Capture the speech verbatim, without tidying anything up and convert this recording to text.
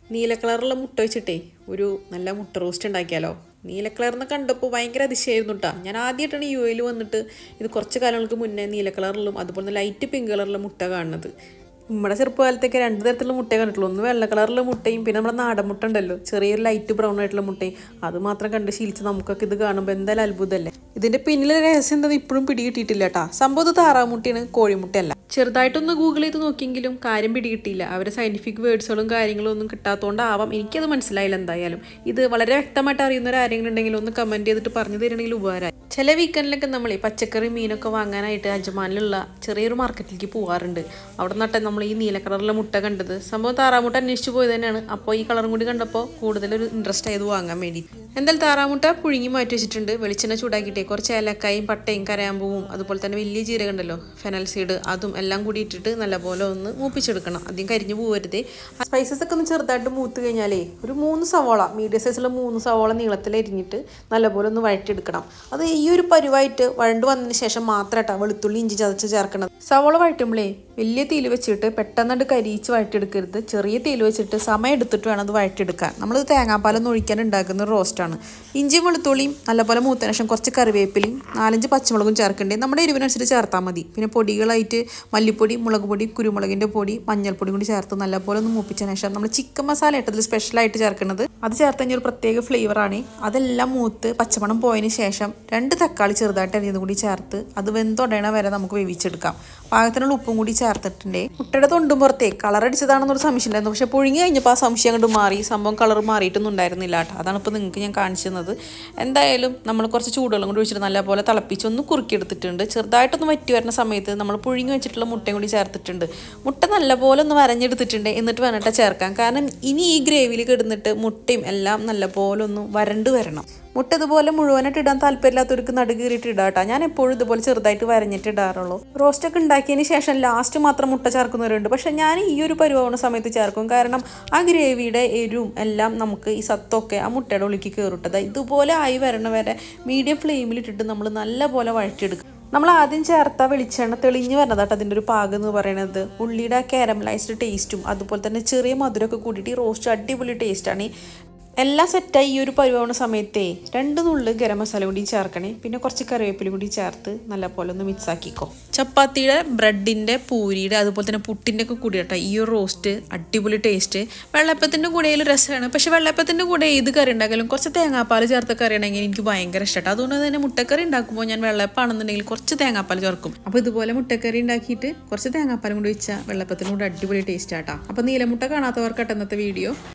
നീല കളറുള്ള മുട്ട വെച്ചിട്ടേ ഒരു നല്ല മുട്ട റോസ്റ്റ് ഉണ്ടാക്കിയാലോ. നീല കളർന്ന് കണ്ടപ്പോൾ ഭയങ്കര അതിശയമായിരുന്നു കേട്ടോ. ഞാൻ ആദ്യമായിട്ടാണ് യു എയിൽ വന്നിട്ട് ഇത് കുറച്ച് കാലങ്ങൾക്ക് മുന്നേ നീല കളറിലും അതുപോലെ ലൈറ്റ് പിങ്ക് കളറിലുള്ള മുട്ട കാണുന്നത്. നമ്മുടെ ചെറുപ്പകാലത്തേക്ക് രണ്ട് തരത്തിലുള്ള മുട്ടയെ കണ്ടിട്ടുള്ളൂ. ഒന്ന് വെള്ള കളറിലുള്ള മുട്ടയും പിന്നെ നമ്മുടെ നാടൻ മുട്ട ഉണ്ടല്ലോ, ചെറിയൊരു ലൈറ്റ് ബ്രൗൺ ആയിട്ടുള്ള മുട്ടയും. അത് മാത്രം കണ്ട് ശീലിച്ച് നമുക്കൊക്കെ ഇത് കാണുമ്പോൾ എന്തായാലും അത്ഭുതമല്ലേ. ഇതിൻ്റെ പിന്നിലെ രഹസ്യം എന്താ ഇപ്പോഴും പിടികിട്ടിയിട്ടില്ല കേട്ടോ. സംഭവം താറാമുട്ടയാണ്, കോഴിമുട്ടയല്ല. ചെറുതായിട്ടൊന്ന് ഗൂഗിൾ ചെയ്ത് നോക്കിയെങ്കിലും കാര്യം പിടികിട്ടിയില്ല. അവരെ സയൻറ്റിഫിക് വേർഡ്സുകളും കാര്യങ്ങളും ഒന്നും കിട്ടാത്തതുകൊണ്ടാവാം എനിക്കത് മനസ്സിലായില്ല. എന്തായാലും ഇത് വളരെ വ്യക്തമായിട്ട് അറിയുന്നവർ ആരെങ്കിലും ഉണ്ടെങ്കിൽ ഒന്ന് കമൻറ്റ് ചെയ്തിട്ട് പറഞ്ഞു തരണമെങ്കിൽ ഉപകാരമായി. ചില വീക്കെൻഡിലൊക്കെ നമ്മൾ ഈ പച്ചക്കറി മീനൊക്കെ വാങ്ങാനായിട്ട് അജ്മാനിലുള്ള ചെറിയൊരു മാർക്കറ്റിലേക്ക് പോകാറുണ്ട്. അവിടെ നിന്നിട്ട് നമ്മൾ ഈ നീല കളറിലെ മുട്ട കണ്ടത്. സംഭവം താറാമുട്ട അന്വേഷിച്ച് പോയത് തന്നെയാണ്. അപ്പോൾ ഈ കളറും കൂടി കണ്ടപ്പോൾ കൂടുതലൊരു ഇൻട്രസ്റ്റ് ആയത് വാങ്ങാൻ വേണ്ടി. എന്തായാലും താറാമുട്ട പുഴുങ്ങി മാറ്റി വെച്ചിട്ടുണ്ട്. വെളിച്ചെണ്ണ ചൂടാക്കിയിട്ടേ കുറച്ച് ഏലക്കായും പട്ടയും കരയാമ്പൂവും അതുപോലെ തന്നെ വലിയ ജീരകം ഉണ്ടല്ലോ, ഫെനൽ സീഡ്, അതും എല്ലാം കൂടി ഇട്ടിട്ട് നല്ലപോലെ ഒന്ന് മൂപ്പിച്ചെടുക്കണം. ആദ്യം കരിഞ്ഞു പോകരുതേ. സ്പൈസസ് ഒക്കെ ഒന്ന് ചെറുതായിട്ട് മൂത്ത് കഴിഞ്ഞാലേ ഒരു മൂന്ന് സവോള, മീഡിയം സൈസുള്ള മൂന്ന് സവോള നീളത്തിൽ അരിഞ്ഞിട്ട് നല്ലപോലെ ഒന്ന് വഴറ്റിയെടുക്കണം. അത് ഈ ഒരു പരുവായിട്ട് വഴണ്ട് വന്നതിന് ശേഷം മാത്രമായിട്ടാണ് വെളുത്തുള്ളി ഇഞ്ചി ചതച്ച് ചേർക്കണം. സവോള വഴറ്റുമ്പോഴേ വലിയ തീയിൽ വെച്ചിട്ട് പെട്ടെന്നായിട്ട് കരിയിച്ച് വഴറ്റിയെടുക്കരുത്. ചെറിയ തീയിൽ വെച്ചിട്ട് സമയം എടുത്തിട്ട് വേണം അത് വഴറ്റിയെടുക്കാൻ. നമ്മളിത് തേങ്ങാപ്പാലൊന്നും ഒഴിക്കാൻ ഉണ്ടാക്കുന്ന റോസ്റ്റാണ്. ഇഞ്ചിയും വെളുത്തുള്ളിയും നല്ലപോലെ മൂത്തതിന് ശേഷം കുറച്ച് കറിവേപ്പിലയും നാലഞ്ച് പച്ചമുളകും ചേർക്കണ്ടേ. നമ്മുടെ എരിവിനനുസരിച്ച് ചേർത്താൽ മതി. പിന്നെ പൊടികളായിട്ട് മല്ലിപ്പൊടി, മുളക് പൊടി, കുരുമുളകിൻ്റെ പൊടി, മഞ്ഞൾപ്പൊടി കൂടി ചേർത്ത് നല്ലപോലെ ഒന്ന് മൂപ്പിച്ചതിന് ശേഷം നമ്മൾ ചിക്കൻ മസാല ഇട്ടതിൽ സ്പെഷ്യലായിട്ട് ചേർക്കുന്നത്. അത് ചേർത്ത് കഴിഞ്ഞാൽ ഒരു പ്രത്യേക ഫ്ലേവറാണ്. അതെല്ലാം മൂത്ത് പച്ചമണം പോയതിന് ശേഷം രണ്ട് തക്കാളി ചെറുതായിട്ട് അരിഞ്ഞതും കൂടി ചേർത്ത് അത് വെന്തൊടയണ വരെ നമുക്ക് വേവിച്ചെടുക്കാം. പാകത്തിനുള്ള ഉപ്പും കൂടി ചേർത്തിട്ടുണ്ട്. മുട്ടയുടെ തൊണ്ടും പുറത്തേ കളർ അടിച്ചതാണെന്നൊരു സംശയം ഉണ്ടായിരുന്നു. പക്ഷെ പുഴുങ്ങി കഴിഞ്ഞപ്പോൾ ആ സംശയം അങ്ങോട്ട് മാറി. സംഭവം കളർ മാറിയിട്ടൊന്നും ഉണ്ടായിരുന്നില്ല കേട്ടോ. അതാണ് ഇപ്പോൾ നിങ്ങൾക്ക് ഞാൻ കാണിച്ചു തന്നത്. എന്തായാലും നമ്മൾ കുറച്ച് ചൂടുവെള്ളം കൊണ്ട് ഒഴിച്ചിട്ട് നല്ലപോലെ തിളപ്പിച്ച് ഒന്ന് കുറുക്കിയെടുത്തിട്ടുണ്ട്. ചെറുതായിട്ടൊന്ന് വറ്റി വരുന്ന സമയത്ത് നമ്മൾ പുഴുങ്ങി വെച്ചിട്ടുള്ള മുട്ടയും കൂടി ചേർത്തിട്ടുണ്ട്. മുട്ട നല്ലപോലെ ഒന്ന് വരഞ്ഞെടുത്തിട്ടുണ്ട്. എന്നിട്ട് വേണ്ടിട്ട് ചേർക്കാം. കാരണം ഇനി ഈ ഗ്രേവിയിൽ കിടന്നിട്ട് മുട്ടയും എല്ലാം നല്ലപോലെ ഒന്ന് വരണ്ട് വരണം. മുട്ട ഇതുപോലെ മുഴുവനായിട്ട് ഇടാൻ താല്പര്യമില്ലാത്തവർക്ക് നടുകീറിയിട്ട് ഇടാം കേട്ടോ. ഞാൻ എപ്പോഴും ഇതുപോലെ ചെറുതായിട്ട് വരഞ്ഞിട്ട് ഇടാറുള്ളൂ. റോസ്റ്റൊക്കെ ഉണ്ടാക്കിയതിന് ശേഷം ലാസ്റ്റ് മാത്രം മുട്ട ചേർക്കുന്നവരുണ്ട്. പക്ഷെ ഞാൻ ഈ ഒരു പരുവാവുന്ന സമയത്ത് ചേർക്കും. കാരണം ആ ഗ്രേവിയുടെ എരിവും എല്ലാം നമുക്ക് ഈ സത്തൊക്കെ ആ മുട്ടയുടെ ഉള്ളിലേക്ക് കയറിട്ടത്. ഇതുപോലെ ആയി വരണ വരെ മീഡിയം ഫ്ലെയിമിലിട്ടിട്ട് നമ്മൾ നല്ലപോലെ വഴറ്റിയെടുക്കും. നമ്മൾ ആദ്യം ചേർത്ത വെളിച്ചെണ്ണ തെളിഞ്ഞ് വരുന്നതാട്ടോ അതിൻ്റെ ഒരു പാകം എന്ന് പറയുന്നത്. ഉള്ളിയുടെ കാരമലൈസ്ഡ് ടേസ്റ്റും അതുപോലെ തന്നെ ചെറിയ മധുരമൊക്കെ കൂടിയിട്ട് ഈ റോസ്റ്റ് അടിപൊളി ടേസ്റ്റാണ്. എല്ലാം സെറ്റായി ഈ ഒരു പരുവാവുന്ന സമയത്തേ രണ്ട് നുള്ളി ഗരം മസാല കൂടി ചേർക്കണേ. പിന്നെ കുറച്ച് കറിവേപ്പില കൂടി ചേർത്ത് നല്ലപോലെ ഒന്ന് മിക്സ് ആക്കിക്കോ. ചപ്പാത്തിയുടെ, ബ്രെഡിൻ്റെ, പൂരിയുടെ അതുപോലെ തന്നെ പുട്ടിൻ്റെ ഒക്കെ കൂടി കേട്ടോ ഈ ഒരു റോസ്റ്റ് അടിപൊളി ടേസ്റ്റ്. വെള്ളപ്പത്തിൻ്റെ കൂടെയിൽ രസമാണ്. പക്ഷേ വെള്ളപ്പത്തിൻ്റെ കൂടെ ഏത് കറി ഉണ്ടാക്കാലും കുറച്ച് തേങ്ങാപ്പാൽ ചേർത്ത കറി ഉണ്ടെങ്കിൽ എനിക്ക് ഭയങ്കര ഇഷ്ടമാണ്. അതുകൊണ്ട് തന്നെ മുട്ടക്കറി ഉണ്ടാക്കുമ്പോൾ ഞാൻ വെള്ളപ്പാണെന്നുണ്ടെങ്കിൽ കുറച്ച് തേങ്ങാപ്പാൽ ചേർക്കും. അപ്പോൾ ഇതുപോലെ മുട്ടക്കറി ഉണ്ടാക്കിയിട്ട് കുറച്ച് തേങ്ങാപ്പാലും കൂടി വെച്ചാൽ വെള്ളപ്പത്തിനും കൂടെ അടിപൊളി ടേസ്റ്റ് ആട്ടോ. അപ്പോൾ നീലമുട്ട കാണാത്തവർക്കാട്ട് ഇന്നത്തെ വീഡിയോ.